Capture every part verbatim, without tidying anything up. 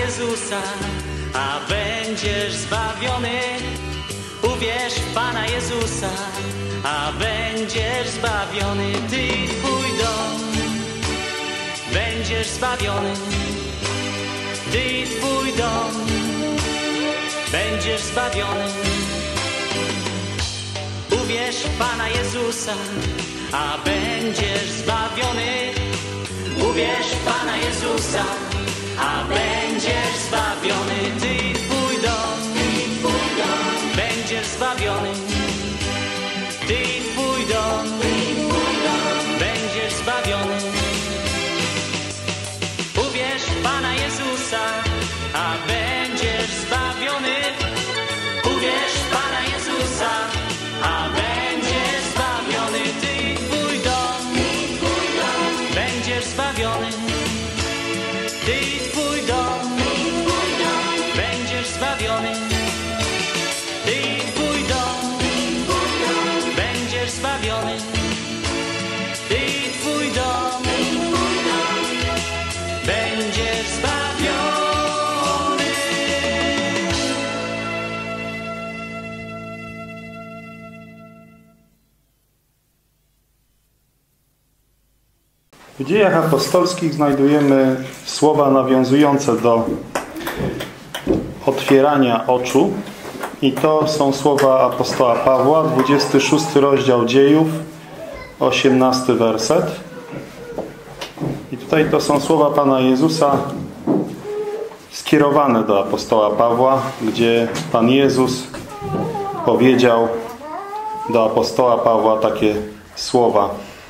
Jezusa, a będziesz zbawiony. Uwierz w Pana Jezusa, a będziesz zbawiony. Ty i twój dom będziesz zbawiony. Ty i twój dom będziesz zbawiony. Uwierz w Pana Jezusa, a będziesz zbawiony. Uwierz w Pana Jezusa, a będziesz zbawiony. Ty i twój dom, ty i twój dom będziesz zbawiony. Ty i twój dom, ty i twój dom będziesz zbawiony. Uwierz w Pana Jezusa, a będziesz zbawiony. Uwierz w Pana Jezusa, a będziesz zbawiony. Ty i twój dom, ty i twój dom będziesz zbawiony. Ty i twój dom, ty i twój dom będziesz zbawiony. Ty i twój dom, ty i twój dom będziesz zbawiony. Ty i twój dom, ty i twój dom będziesz zbawiony. W Dziejach Apostolskich znajdujemy słowa nawiązujące do otwierania oczu. I to są słowa apostoła Pawła, dwudziesty szósty rozdział Dziejów, osiemnasty werset. I tutaj to są słowa Pana Jezusa skierowane do apostoła Pawła, gdzie Pan Jezus powiedział do apostoła Pawła takie słowa: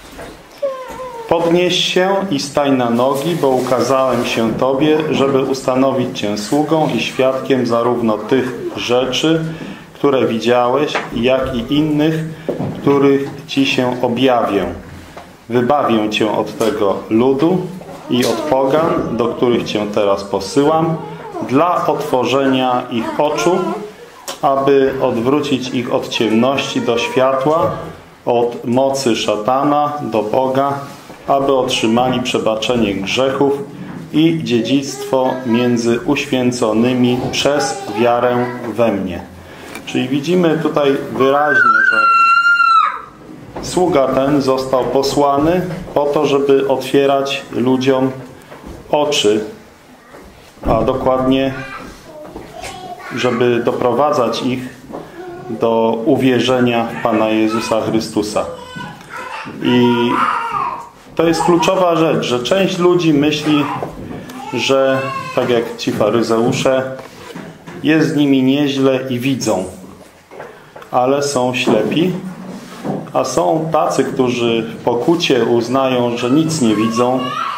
podnieś się i stań na nogi, bo ukazałem się Tobie, żeby ustanowić Cię sługą i świadkiem zarówno tych rzeczy, które widziałeś, jak i innych, których Ci się objawię. Wybawię Cię od tego ludu i od pogan, do których Cię teraz posyłam, dla otworzenia ich oczu, aby odwrócić ich od ciemności do światła, od mocy szatana do Boga, aby otrzymali przebaczenie grzechów i dziedzictwo między uświęconymi przez wiarę we mnie. Czyli widzimy tutaj wyraźnie, że sługa ten został posłany po to, żeby otwierać ludziom oczy, a dokładnie, żeby doprowadzać ich do uwierzenia w Pana Jezusa Chrystusa. I to jest kluczowa rzecz, że część ludzi myśli, że tak jak ci faryzeusze, jest z nimi nieźle i widzą, ale są ślepi, a są tacy, którzy w pokucie uznają, że nic nie widzą,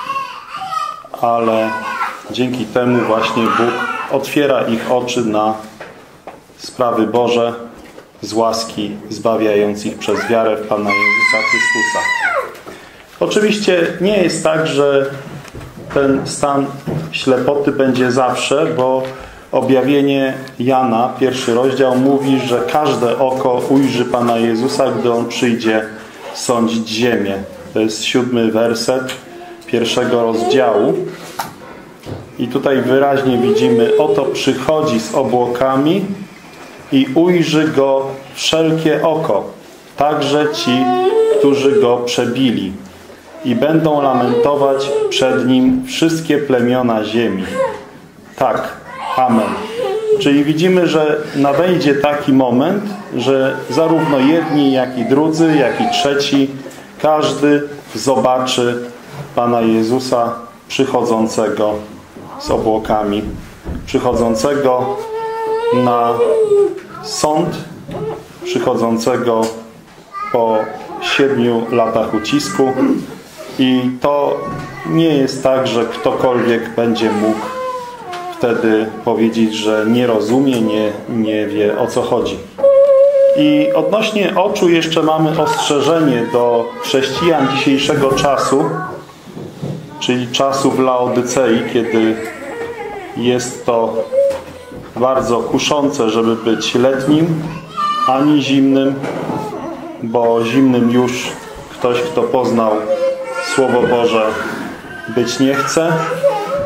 ale dzięki temu właśnie Bóg otwiera ich oczy na sprawy Boże z łaski, zbawiając ich przez wiarę w Pana Jezusa Chrystusa. Oczywiście nie jest tak, że ten stan ślepoty będzie zawsze, bo objawienie Jana, pierwszy rozdział, mówi, że każde oko ujrzy Pana Jezusa, gdy On przyjdzie sądzić ziemię. To jest siódmy werset pierwszego rozdziału. I tutaj wyraźnie widzimy: oto przychodzi z obłokami i ujrzy Go wszelkie oko, także ci, którzy Go przebili. I będą lamentować przed Nim wszystkie plemiona ziemi. Tak, amen. Czyli widzimy, że nadejdzie taki moment, że zarówno jedni, jak i drudzy, jak i trzeci, każdy zobaczy Pana Jezusa przychodzącego z obłokami, przychodzącego na sąd, przychodzącego po siedmiu latach ucisku. I to nie jest tak, że ktokolwiek będzie mógł wtedy powiedzieć, że nie rozumie, nie, nie wie, o co chodzi. I odnośnie oczu jeszcze mamy ostrzeżenie do chrześcijan dzisiejszego czasu, czyli czasu w Laodycei, kiedy jest to bardzo kuszące, żeby być letnim, ani zimnym, bo zimnym już ktoś, kto poznał Słowo Boże, być nie chce,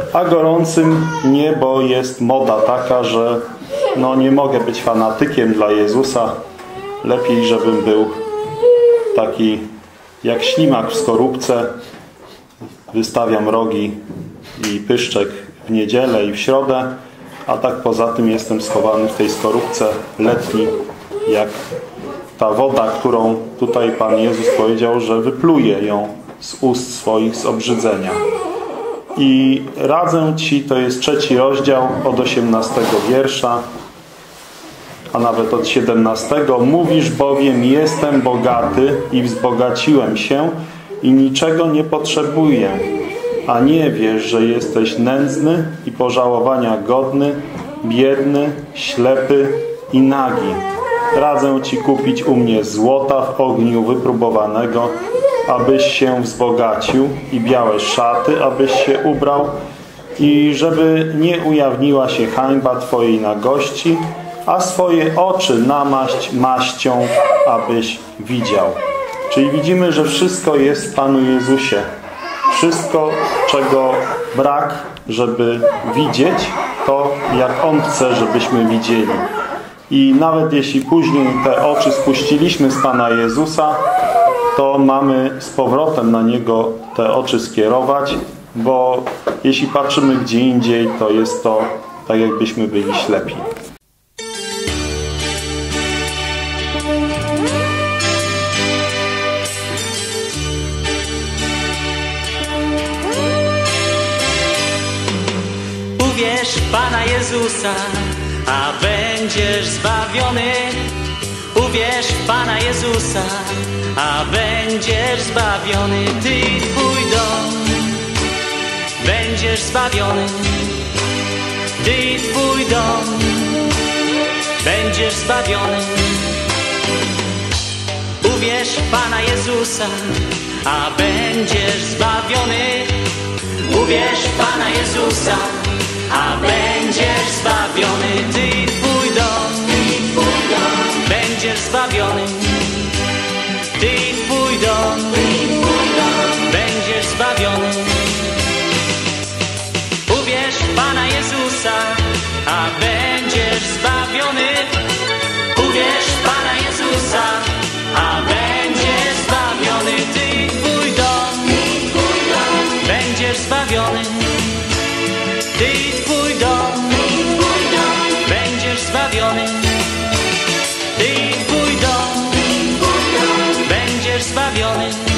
a gorącym nie, bo jest moda taka, że no nie mogę być fanatykiem dla Jezusa. Lepiej, żebym był taki jak ślimak w skorupce. Wystawiam rogi i pyszczek w niedzielę i w środę, a tak poza tym jestem schowany w tej skorupce letni, jak ta woda, którą tutaj Pan Jezus powiedział, że wypluje ją z ust swoich z obrzydzenia. I radzę Ci, to jest trzeci rozdział od osiemnastego wiersza, a nawet od siedemnastego. Mówisz bowiem, jestem bogaty i wzbogaciłem się i niczego nie potrzebuję, a nie wiesz, że jesteś nędzny i pożałowania godny, biedny, ślepy i nagi. Radzę Ci kupić u mnie złota w ogniu wypróbowanego, abyś się wzbogacił, i białe szaty, abyś się ubrał, i żeby nie ujawniła się hańba Twojej nagości, a swoje oczy namaść maścią, abyś widział. Czyli widzimy, że wszystko jest w Panu Jezusie. Wszystko, czego brak, żeby widzieć, to jak On chce, żebyśmy widzieli. I nawet jeśli później te oczy spuściliśmy z Pana Jezusa, to mamy z powrotem na Niego te oczy skierować, bo jeśli patrzymy gdzie indziej, to jest to tak, jakbyśmy byli ślepi. Uwierz w Pana Jezusa, a będziesz zbawiony. Uwierz w Pana Jezusa, a będziesz zbawiony. Ty i Twój dom będziesz zbawiony. Ty i Twój dom będziesz zbawiony. Uwierz w Pana Jezusa, a będziesz zbawiony. Uwierz w Pana Jezusa, a będziesz zbawiony. Ty i Twój dom będziesz zbawiony. Ty i Twój dom będziesz zbawiony. Uwierz w Pana Jezusa, a będziesz zbawiony. Uwierz w Pana Jezusa, a będziesz zbawiony. Ty i Twój dom będziesz zbawiony. Ty i Twój dom będziesz zbawiony. Ty i Twój dom będziesz zbawiony.